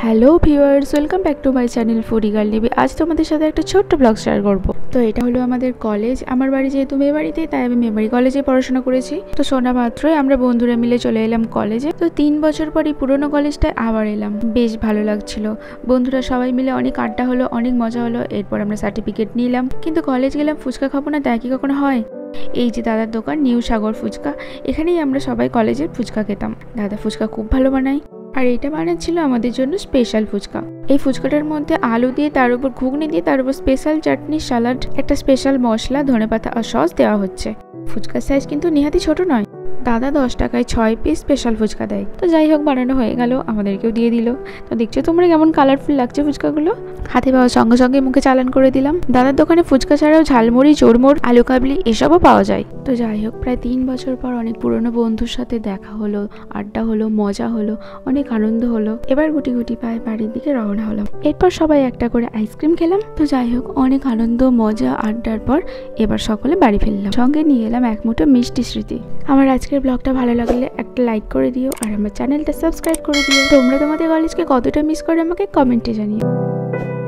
Hello viewers, welcome back to my channel foodie girl Nibi. আজ তোমাদের সাথে একটা ছোট্ট ব্লগ শেয়ার করব। তো এটা হলো আমাদের কলেজ। আমার বাড়ি যেহেতু মেয়েবাড়িতেই, তাই আমি মেয়েবাড়ি কলেজে পড়াশোনা করেছি। তো শোনা মাত্রই আমরা বন্ধুরা মিলে চলে এলাম কলেজে। তো 3 বছর পরই পুরোনো কলেজটায় আবার এলাম, বেশ ভালো লাগছিল। বন্ধুরা সবাই মিলে অনেক আড্ডা হলো, অনেক মজা হলো। এরপর আমরা সার্টিফিকেট নিলাম। কিন্তু কলেজ গেলাম, ফুচকা খাবো না তাই কি কখনো হয়? এই যে দাদার দোকান নিউ সাগর ফুচকা, এখানেই আমরা সবাই কলেজের ফুচকা খেতাম। দাদা ফুচকা খুব ভালো বানায়, আর এটা বানাচ্ছিল আমাদের জন্য স্পেশাল ফুচকা। এই ফুচকাটার মধ্যে আলু দিয়ে, তার উপর ঘুগনি দিয়ে, তার উপর স্পেশাল চাটনি, সালাড, একটা স্পেশাল মশলা, ধনেপাতা আর সস দেওয়া হচ্ছে। ফুচকার সাইজ কিন্তু নেহাতি ছোট নয়। দাদা 10 টাকায় 6 পিস স্পেশাল ফুচকা দেয়। তো যাই হোক, বানানো হয়ে গেল, আমাদেরকেও দিয়ে দিল। তো দেখছো তোমরা কেমন কালারফুল লাগছে ফুচকাগুলো। হাতে পাওয়ার সঙ্গে সঙ্গে মুখে চালান করে দিলাম। দাদার দোকানে ফুচকা ছাড়াও ঝালমুড়ি, চোরমোড়, আলু কাবলি এসবও পাওয়া যায়। তো যাই হোক, প্রায় 3 বছর পর অনেক পুরনো বন্ধুর সাথে দেখা হলো, আড্ডা হলো, মজা হলো, অনেক আনন্দ হলো। এবার গুটি গুটি পায়ে বাড়ির দিকে রওনা হলাম। এরপর সবাই একটা করে আইসক্রিম খেলাম। তো যাই হোক, অনেক আনন্দ, মজা, আড্ডার পর এবার সকলে বাড়ি ফিরলাম। সঙ্গে নিয়ে এলাম এক মুঠো মিষ্টি স্মৃতি। আমার আজকের ব্লগটা ভালো লাগলে একটা লাইক করে দিও, আর আমার চ্যানেলটা সাবস্ক্রাইব করে দিও। তোমরা তোমাদের কলেজকে কতটা মিস করে আমাকে কমেন্টে জানিও।